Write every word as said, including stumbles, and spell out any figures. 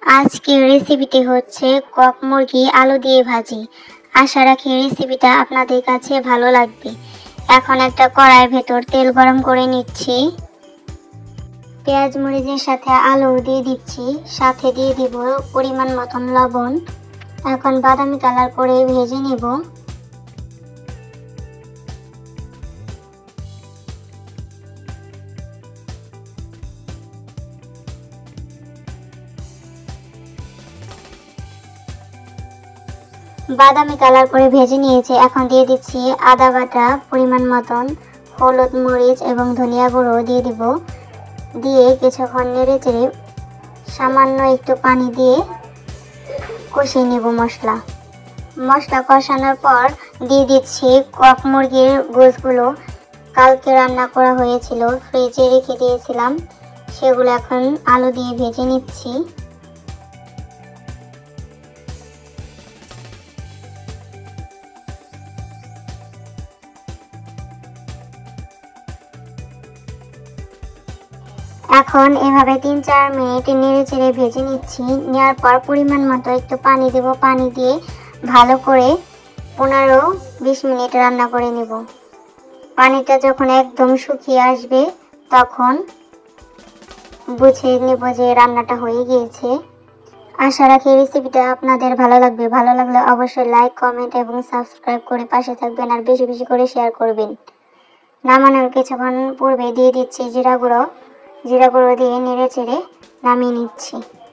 আজকের রেসিপিটি হচ্ছে কক মুরগি আলু দিয়ে ভাজি। আশা রাখি রেসিপিটা আপনাদের কাছে ভালো লাগবে। এখন একটা কড়াইয়ের ভেতর তেল গরম করে নিচ্ছি। পেঁয়াজ মরিচের সাথে আলু দিয়ে দিচ্ছি, সাথে দিয়ে দিব পরিমাণ মতন লবণ। এখন বাদামি কালার করে ভেজে নেব। বাদামি কালার করে ভেজে নিয়েছে। এখন দিয়ে দিচ্ছি আদা বাটা পরিমাণ মতন, হলুদ মরিচ এবং ধনিয়া গুঁড়ো দিয়ে দিব। দিয়ে কিছুক্ষণ নেড়ে চেড়ে সামান্য একটু পানি দিয়ে কষিয়ে নেব মশলা। মশলা কষানোর পর দিয়ে দিচ্ছি কক মুরগির গোশগুলো। কালকে রান্না করা হয়েছিল, ফ্রিজে রেখে দিয়েছিলাম, সেগুলো এখন আলু দিয়ে ভেজে নিচ্ছি। এখন এভাবে তিন চার মিনিট নেড়ে চেড়ে ভেজে নিচ্ছি। নেওয়ার পর পরিমাণ মতো একটু পানি দেব। পানি দিয়ে ভালো করে পনেরো বিশ মিনিট রান্না করে নেব। পানিটা যখন একদম শুকিয়ে আসবে তখন বুঝে নেব যে রান্নাটা হয়ে গিয়েছে। আশা রাখি রেসিপিটা আপনাদের ভালো লাগবে। ভালো লাগলে অবশ্যই লাইক, কমেন্ট এবং সাবস্ক্রাইব করে পাশে থাকবেন, আর বেশি বেশি করে শেয়ার করবেন। নামানোর কিছুক্ষণ পূর্বে দিয়ে দিচ্ছি জিরা গুঁড়ো। জিরা গুঁড়ো দিয়ে নেড়ে চেড়ে নামিয়ে নিচ্ছি।